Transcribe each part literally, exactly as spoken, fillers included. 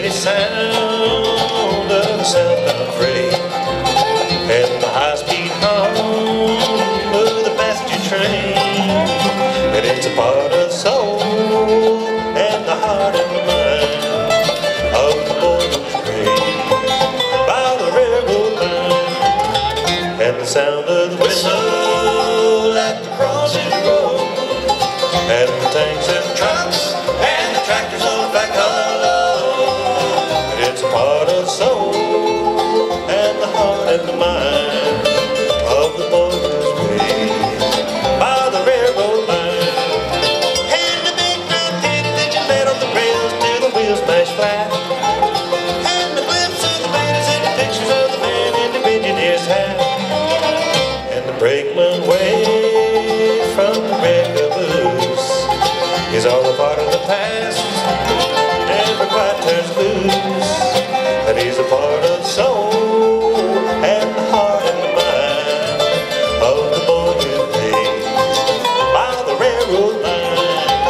steady sound of the southbound freight, and the high-speed hum of the passenger train. And it's a part of the soul and the heart and the mind of the boy who's raised by the railroad line. And the sound of the whistle at the crossing road, and the tanks and trucks and the tractors on the back hollow. It's a part of the soul and the heart and the mind of the boy who's raised by the railroad line. And the big round head that you led on the rails till the wheels smash flat, and the glimpse of the ladies and the pictures of the man in the engineer's hat, and the brakeman wave from the wreck of blues is all a part of the past, never quite turns loose. And he's a part of the soul and the heart and the mind of the boy who's raised by the railroad line.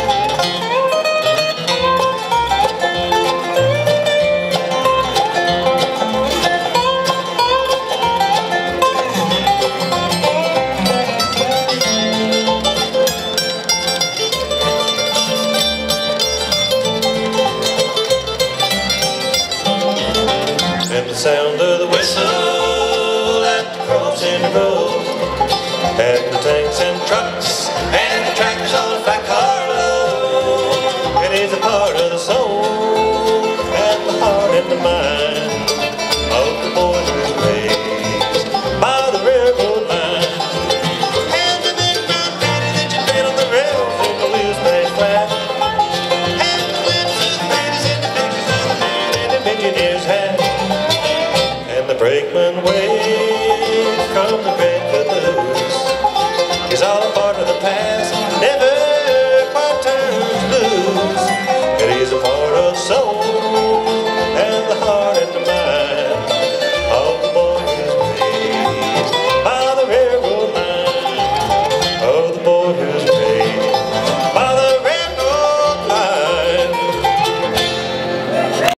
And the sound of the whistle at the crossing road, and the tanks and trucks and the tractors on the back hollow. It is a part of the soul and the heart and the mind of the boy who's raised by the railroad line. And the big brown daddy that you laid on the rails and the wheels smash flat, and the glimpse of the ladies and the pictures of the man in the engineer's hat, and the brakeman wave from the wreck of the